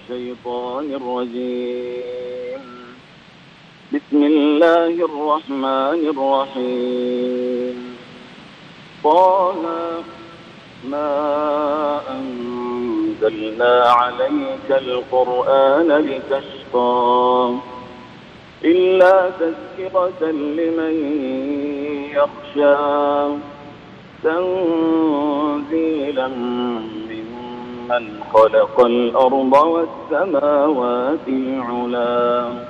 الشيطان الرجيم. بسم الله الرحمن الرحيم. طه ما أنزلنا عليك القرآن لتشقى إلا تذكرة لمن يخشى تنزيلا ممن خلق الأرض والسماوات العلى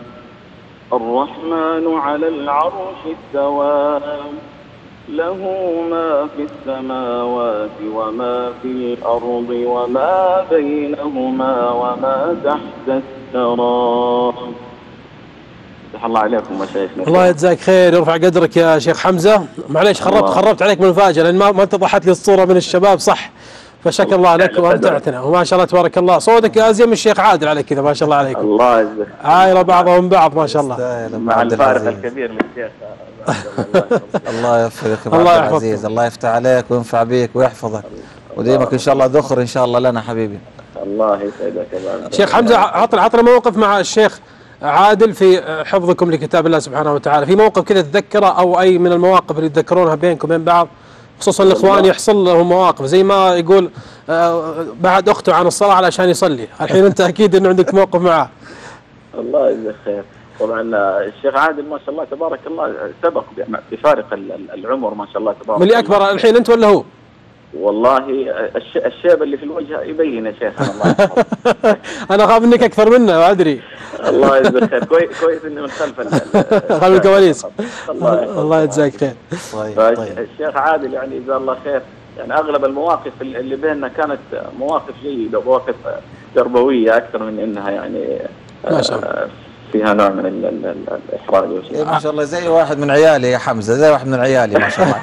الرحمن على العرش استوى له ما في السماوات وما في الأرض وما بينهما وما تحت الثرى. فتح الله عليكم مشايخنا. الله يجزاك خير ويرفع قدرك يا شيخ حمزة. معليش خربت عليك من المفاجأة لأن ما اتضحت لي الصورة من الشباب صح. فشكر الله لك وامتعتنا وما شاء الله تبارك الله. صوتك ازين من الشيخ عادل على كذا ما شاء الله عليكم. الله يجزاك. عايرة بعضهم بعض ما شاء الله. مع الفارق الكبير للشيخ. الله يوفقك يا عبد العزيز. الله يفتح عليك وينفع بيك ويحفظك وديمك ان شاء الله ذخر ان شاء الله لنا حبيبي. الله يسعدك يا عبد. شيخ حمزة عطنا موقف مع الشيخ عادل في حفظكم لكتاب الله سبحانه وتعالى، في موقف كذا تذكره او اي من المواقف اللي تذكرونها بينكم وبين بعض، خصوصا الاخوان يحصل لهم مواقف زي ما يقول بعد اخته عن الصلاه علشان يصلي، الحين انت اكيد انه عندك موقف معه. الله يجزاك خير. طبعا الشيخ عادل ما شاء الله تبارك الله سبق بفارق العمر ما شاء الله تبارك الله. من اللي اكبر الحين انت ولا هو؟ والله الشيب اللي في الوجه يبين يا شيخ. الله انا اخاف انك اكثر منه ادري. الله يجزاك خير. كويس اني من خلف الكواليس. الله يجزاك خير. طيب الشيخ عادل يعني جزاه الله خير، يعني اغلب المواقف اللي بيننا كانت مواقف جيده ومواقف تربويه اكثر من انها يعني ما شاء الله فيها نوع من الاحراج ما شاء الله. زي واحد من عيالي يا حمزه، زي واحد من عيالي ما شاء الله.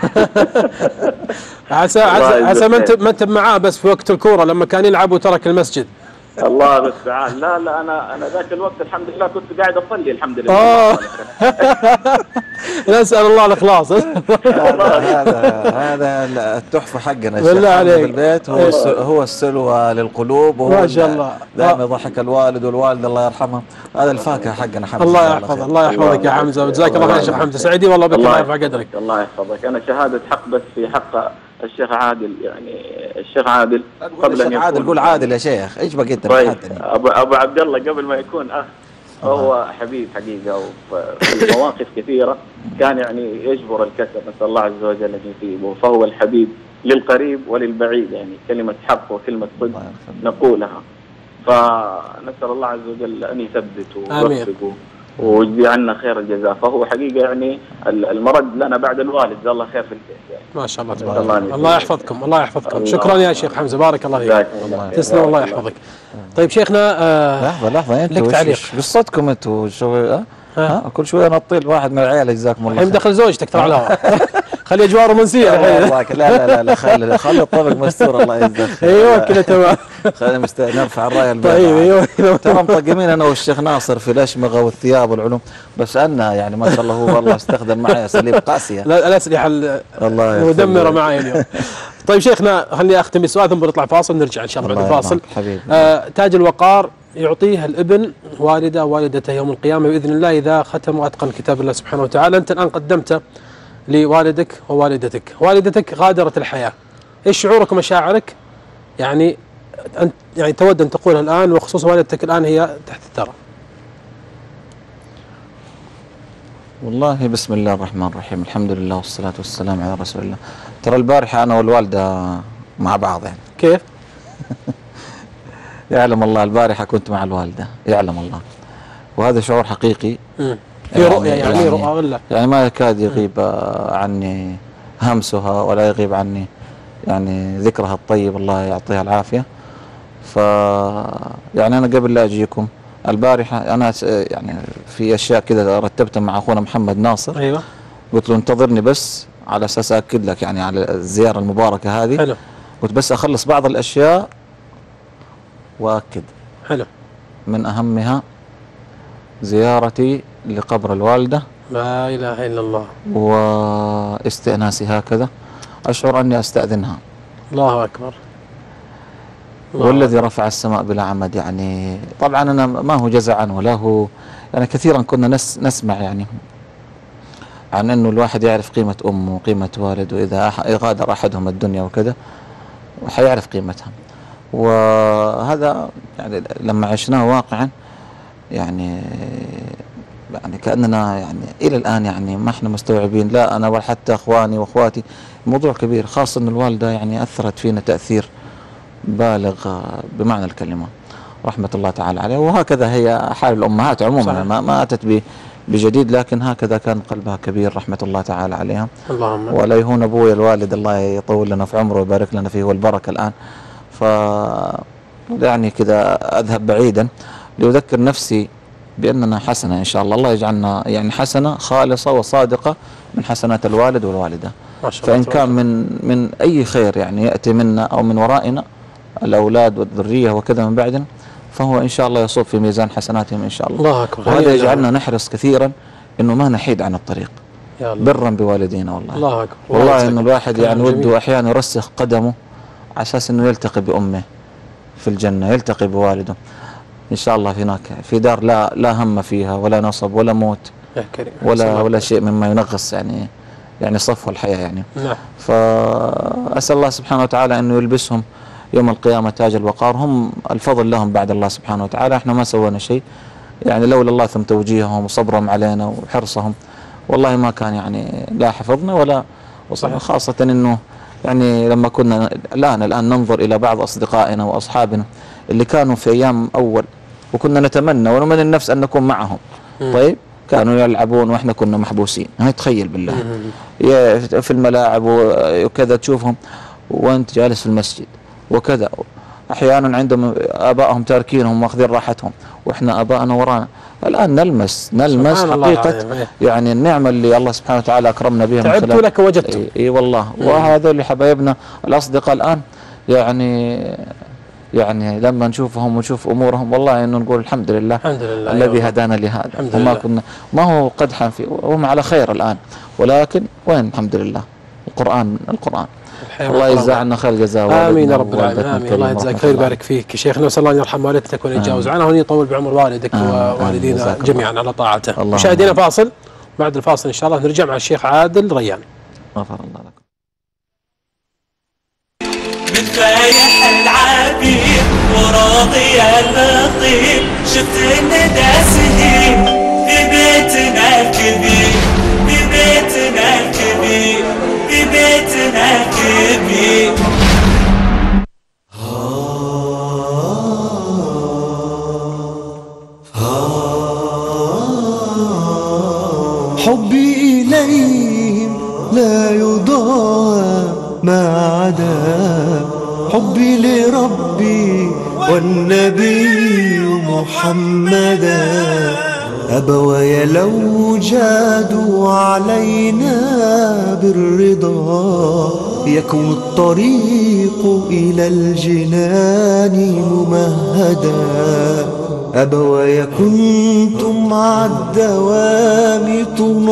عسى ما انت معاه بس في وقت الكوره لما كان يلعب وترك المسجد. الله المستعان. لا انا ذاك الوقت الحمد لله كنت قاعد اصلي الحمد لله. نسال الله الاخلاص. هذا التحفه حقنا بالله عليك في البيت. هو السلوى للقلوب ما شاء الله. دائما يضحك الوالد والوالده الله يرحمهم. هذا الفاكهه حقنا حمزه. الله يحفظك يا حمزه وجزاك الله خير يا شيخ حمزه. سعيدين والله بك. الله يرفع قدرك. الله يحفظك. انا شهاده حق بس في حق الشيخ عادل، يعني الشيخ عادل قبل ان يكون قول عادل يا شيخ ايش بقى انت؟ طيب ابو عبد الله قبل ما يكون اخ هو حبيب حقيقه، وفي مواقف كثيره كان يعني يجبر الكسر، نسال الله عز وجل ان يثيبه، فهو الحبيب للقريب وللبعيد، يعني كلمه حق وكلمه صدق نقولها، فنسال الله عز وجل ان يثبته ويوفقه ويجزي عنا خير الجزاء، فهو حقيقه يعني المرد لنا بعد الوالد، جزاه الله خير في البيت يعني. ما شاء الله تبارك الله. الله يحفظكم. الله يحفظكم. شكرا يا شيخ حمزه بارك الله فيك. تسلم الله يحفظك. طيب شيخنا لحظه انتوا قصتكم انتوا كل شويه نطيل واحد من العيال جزاكم الله خير. الحين دخل زوجتك ترى على الهواء. خلي اجواء رومانسيه الحين. لا خلي الطبق مستور الله يجزاك. ايوه كذا تمام. خلينا نرفع الرايه البيضاء. طيب ايوه ترى مطقمين انا والشيخ ناصر في الاشمغه والثياب والعلوم، بس انا يعني ما شاء الله هو والله استخدم معي اساليب قاسيه. لا الاسلحه المدمره معي اليوم. طيب شيخنا خليني اختم بسؤال ثم نطلع فاصل نرجع ان شاء الله بعد الفاصل. تاج الوقار يعطيه الابن والدته يوم القيامه باذن الله اذا ختم واتقن كتاب الله سبحانه وتعالى. انت الان قدمت لوالدك ووالدتك، والدتك غادرت الحياه، ايش شعورك ومشاعرك؟ يعني انت يعني تود ان تقولها الان، وخصوصا والدتك الان هي تحت الثرى. والله بسم الله الرحمن الرحيم، الحمد لله والصلاه والسلام على رسول الله. ترى البارحه انا والوالده مع بعض يعني. كيف؟ يعلم الله البارحه كنت مع الوالده، يعلم الله، وهذا شعور حقيقي. في رؤية يعني رؤى ولا؟ يعني ما يكاد يغيب عني همسها ولا يغيب عني يعني ذكرها الطيب الله يعطيها العافية. يعني أنا قبل لا أجيكم البارحة أنا يعني في أشياء كذا رتبتها مع أخونا محمد ناصر. أيوة. قلت له انتظرني بس على أساس أكد لك يعني على الزيارة المباركة هذه. حلو. قلت بس أخلص بعض الأشياء وأكد. حلو. من أهمها زيارتي لقبر الوالدة. لا إله إلا الله. واستئناسي هكذا، أشعر أني أستأذنها. الله أكبر. والذي رفع السماء بلا عمد. يعني طبعا أنا ما هو جزعا ولا هو يعني كثيرا كنا نسمع يعني عن أنه الواحد يعرف قيمة أمه وقيمة والده، وإذا غادر أحدهم الدنيا وكذا وحيعرف قيمتها. وهذا يعني لما عشناه واقعا يعني كأننا يعني إلى الآن يعني ما احنا مستوعبين، لا أنا ولا حتى أخواني وأخواتي. موضوع كبير، خاصة أن الوالدة يعني أثرت فينا تأثير بالغ بمعنى الكلمة، رحمة الله تعالى عليها. وهكذا هي حال الأمهات عموما، ما أتت بجديد، لكن هكذا كان قلبها كبير رحمة الله تعالى عليها. اللهم ولا يهون أبوي الوالد الله يطول لنا في عمره ويبارك لنا فيه والبركة الآن. ف يعني كذا أذهب بعيدا لأذكر نفسي بأننا حسنة إن شاء الله، الله يجعلنا يعني حسنة خالصة وصادقة من حسنات الوالد والوالدة. فإن كان من أي خير يعني يأتي منا أو من ورائنا الأولاد والذرية وكذا من بعدنا، فهو إن شاء الله يصب في ميزان حسناتهم إن شاء الله. الله أكبر. وهذا يجعلنا نحرص كثيرا إنه ما نحيد عن الطريق برا بوالدينا. والله الله أكبر. والله إنه الواحد يعني وده أحيانا يرسخ قدمه على أساس إنه يلتقي بأمه في الجنة، يلتقي بوالده إن شاء الله هناك في دار لا هم فيها ولا نصب ولا موت ولا شيء مما ينغص يعني صفو الحياة يعني. نعم. فأسأل الله سبحانه وتعالى أنه يلبسهم يوم القيامة تاج الوقار. هم الفضل لهم بعد الله سبحانه وتعالى، احنا ما سوينا شيء يعني، لولا الله ثم توجيههم وصبرهم علينا وحرصهم والله ما كان يعني لا حفظنا ولا وصلنا. خاصة أنه يعني لما كنا الآن ننظر إلى بعض أصدقائنا وأصحابنا اللي كانوا في أيام أول وكنا نتمنى ونمني النفس أن نكون معهم. طيب كانوا يلعبون وإحنا كنا محبوسين، هاي تخيل بالله في الملاعب وكذا تشوفهم وأنت جالس في المسجد وكذا. أحيانا عندهم آبائهم تاركينهم واخذين راحتهم وإحنا آبائنا ورانا. الآن نلمس حقيقة يعني النعمة اللي الله سبحانه وتعالى أكرمنا بها. تعبتوا لك وجدتم. إي والله. وهذول اللي حبايبنا الأصدقاء الآن يعني لما نشوفهم ونشوف أمورهم والله إنه نقول الحمد لله الذي هدانا لهذا. وما كنا ما هو قدحا فيه، وهم على خير الآن، ولكن وين الحمد لله القرآن الله يجزاه عنا خير الجزاء. امين يا رب العالمين. امين. الله يجزاك خير ويبارك فيك شيخنا، واسال الله ان يرحم والدتك وان يتجاوز عنها وان يطول بعمر والدك ووالدينا جميعا على طاعته. مشاهدينا فاصل، بعد الفاصل ان شاء الله نرجع مع الشيخ عادل ريان. غفر الله لكم. متفايح العبير وراضي اللطيف، شفت الندى سهيل في بيتنا الكبير، في بيتنا الكبير، في بيتنا الكبير. حبي إليهم لا يضام ما عدا حبي لربي والنبي محمدا. أبواي لو جادوا علينا بالرضا يكون الطريق إلى الجنان ممهدا. أبواي كنتم مع الدوام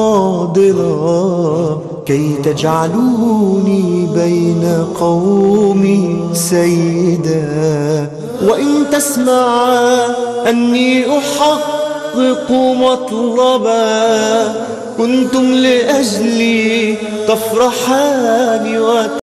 تناضلا كي تجعلوني بين قومي سيدا. وإن تسمع أني أحقق مطلبا كنتم لأجلي تفرحان